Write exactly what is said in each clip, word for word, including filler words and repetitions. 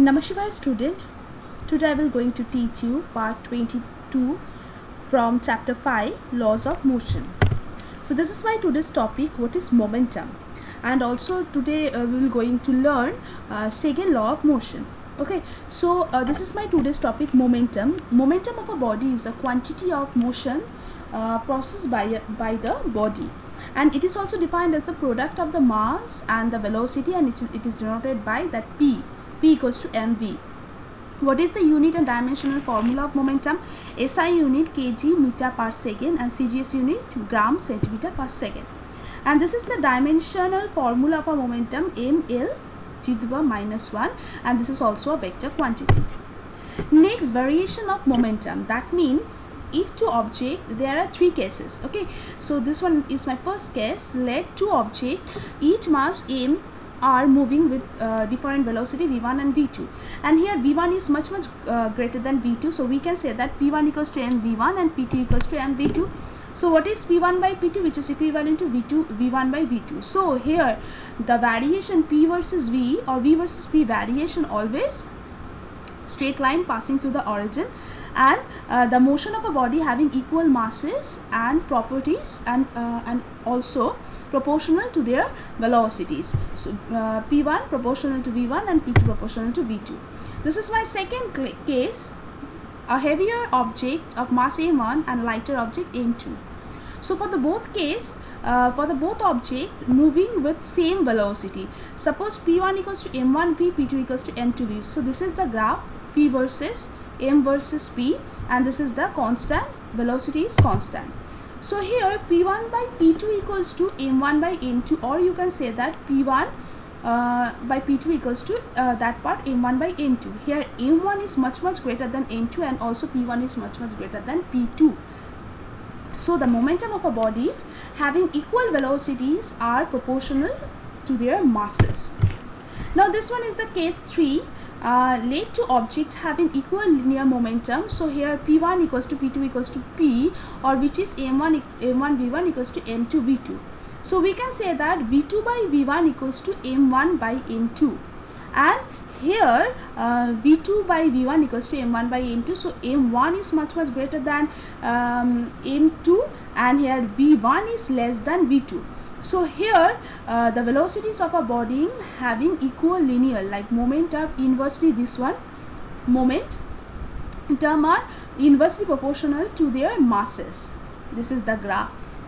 Namaskar student, today I will going to teach you part twenty-two from chapter five, laws of motion. So this is my today's topic, what is momentum, and also today uh, we will going to learn uh, second law of motion. Okay, so uh, this is my today's topic, momentum. Momentum of a body is a quantity of motion uh, processed by, by the body, and it is also defined as the product of the mass and the velocity, and it is, it is denoted by that P. P equals to mv. What is the unit and dimensional formula of momentum? S I unit kg meter per second and C G S unit gram centimeter per second. And this is the dimensional formula of a momentum, ml to the power minus one, and this is also a vector quantity. Next, variation of momentum. That means if two objects, there are three cases. Okay, so this one is my first case. Let two objects, each mass m, are moving with uh, different velocity v one and v two, and here v one is much much uh, greater than v two, so we can say that p one equals to m v one and p two equals to m v two. So what is p one by p two, which is equivalent to v two v one by v two. So here the variation p versus v or v versus p variation always straight line passing through the origin, and uh, the motion of a body having equal masses and properties, and uh, and also proportional to their velocities. So uh, p one proportional to v one and p two proportional to v two. This is my second case, a heavier object of mass m one and lighter object m two. So for the both case, uh, for the both object moving with same velocity, suppose p one equals to m one p, p two equals to m two v. So this is the graph, p versus m versus p, and this is the constant, velocity is constant. So here p one by p two equals to m one by m two, or you can say that p one uh, by p two equals to uh, that part m one by m two. Here m one is much much greater than m two, and also p one is much much greater than p two. So the momentum of a bodies having equal velocities are proportional to their masses. Now this one is the case three. Uh, let two objects having equal linear momentum. So here p one equals to p two equals to p, or which is m one m one v one equals to m two v two. So we can say that v two by v one equals to m one by m two, and here uh, v two by v one equals to m one by m two. So m one is much much greater than um, m two, and here v one is less than v two. So here uh, the velocities of a body having equal linear, like moment are inversely this one, moment term are inversely proportional to their masses. This is the graph.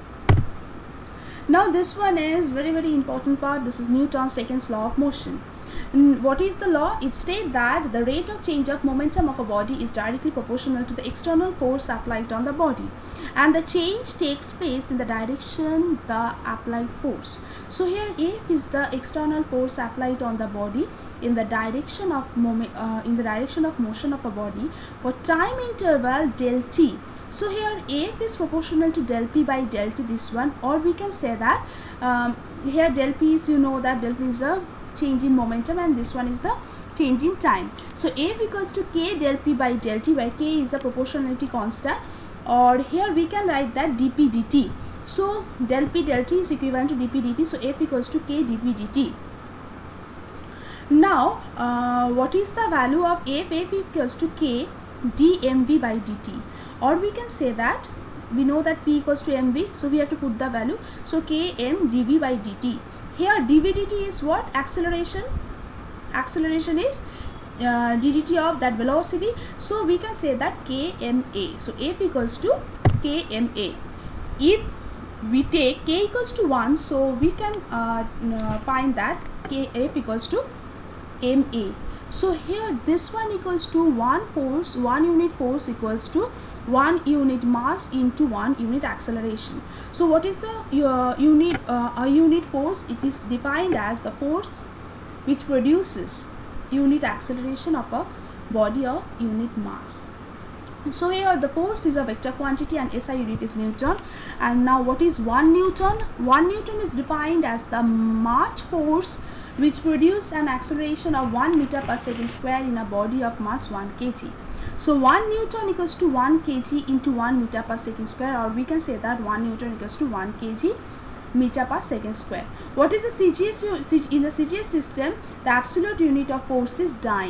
Now this one is very very important part. This is Newton's second law of motion. And what is the law? It states that the rate of change of momentum of a body is directly proportional to the external force applied on the body, and the change takes place in the direction the applied force. So here F is the external force applied on the body in the direction of moment uh, in the direction of motion of a body for time interval del t. So here F is proportional to del p by del t, this one, or we can say that um, here del p is, you know that del p is a change in momentum, and this one is the change in time. So F equals to k del p by del t, where k is the proportionality constant, or here we can write that dp dt. So del p del t is equivalent to dp dt, so F equals to k dp dt. Now uh, what is the value of F? F equals to k dmv by dt, or we can say that we know that p equals to mv, so we have to put the value. So km dv by dt. Here dv dt is what? Acceleration. Acceleration is uh, ddt of that velocity, so we can say that kma. So F equals to kma. If we take k equals to one, so we can uh, uh, find that k F equals to ma. So here this one equals to one force, one unit force equals to one unit mass into one unit acceleration. So what is the uh, unit uh, a unit force? It is defined as the force which produces unit acceleration of a body of unit mass. So here the force is a vector quantity, and S I unit is Newton. And now what is one Newton? One Newton is defined as the March force which produces an acceleration of one meter per second square in a body of mass one kilogram. So one Newton equals to one kilogram into one meter per second square, or we can say that one Newton equals to one kilogram meter per second square. What is the C G S? In the C G S system, the absolute unit of force is dyne.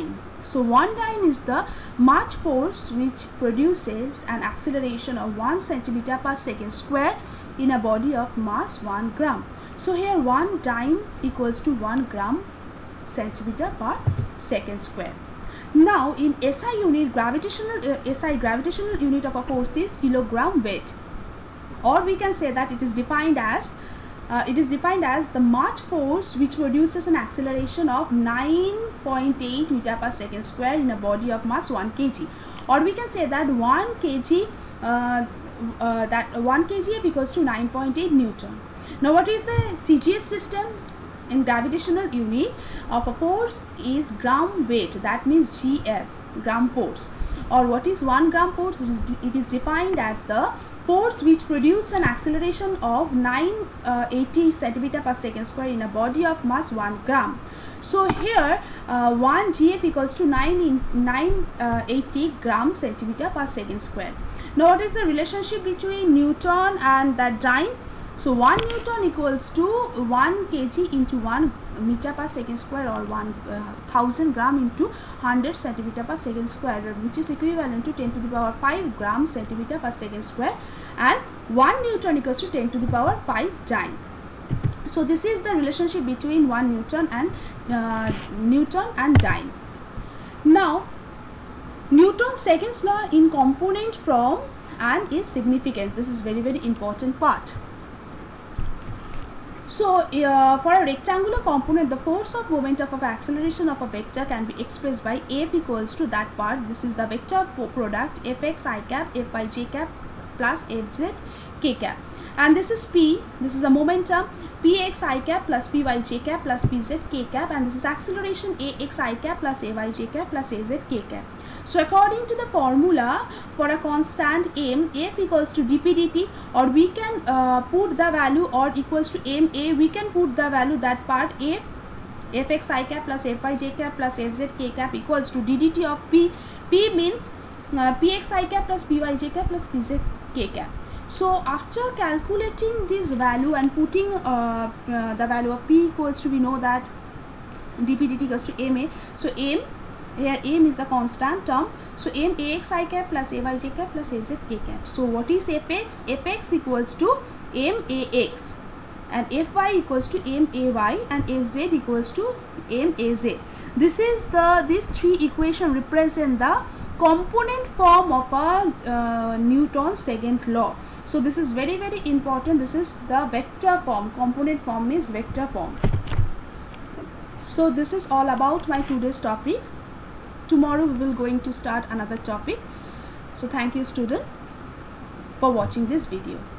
So one dyne is the Mach force which produces an acceleration of one centimeter per second square in a body of mass one gram. So here one dyne equals to one gram centimeter per second square. Now in S I unit, gravitational uh, S I gravitational unit of a force is kilogram weight, or we can say that it is defined as uh, it is defined as the Mach force which produces an acceleration of nine point eight meter per second square in a body of mass one kilogram, or we can say that one kilogram uh, uh, that one kilogram equals to nine point eight newton. Now what is the C G S system? In gravitational unit of a force is gram weight, that means G F, gram force. Or what is one gram force? It is, it is defined as the force which produces an acceleration of nine hundred eighty centimeter per second square in a body of mass one gram. So here uh, one G F equals to nine hundred eighty gram centimeter per second square. Now what is the relationship between Newton and that dyne? So one Newton equals to one kilogram into one meter per second square, or one uh, thousand gram into one hundred centimeter per second square, which is equivalent to ten to the power five gram centimeter per second square, and one Newton equals to ten to the power five dyne. So this is the relationship between one Newton and uh, Newton and dyne. Now Newton's second law in component form and its significance. This is very very important part. So uh, for a rectangular component, the force of momentum of acceleration of a vector can be expressed by F equals to that part. This is the vector product Fx I cap, Fy j cap plus Fz k cap, and this is P. This is a momentum Px I cap plus Py j cap plus Pz k cap, and this is acceleration Ax I cap plus Ay j cap plus Az k cap. So according to the formula for a constant m, F equals to dp dt, or we can uh, put the value, or equals to ma, we can put the value that part F Fx I cap plus Fy j cap plus Fz k cap equals to ddt of P. P means uh, Px I cap plus Py j cap plus Pz k cap. So after calculating this value and putting uh, uh, the value of P equals to, we know that dp dt equals to ma. So m, here m is the constant term, so m Ax I cap plus Ay j cap plus Az k cap. So what is Fx? Fx equals to m Ax, and Fy equals to m Ay, and Fz equals to m Az. This is the these three equations represent the component form of a uh, Newton's second law. So this is very very important. This is the vector form. Component form is vector form. So this is all about my today's topic. Tomorrow we will going to start another topic. So thank you student for watching this video.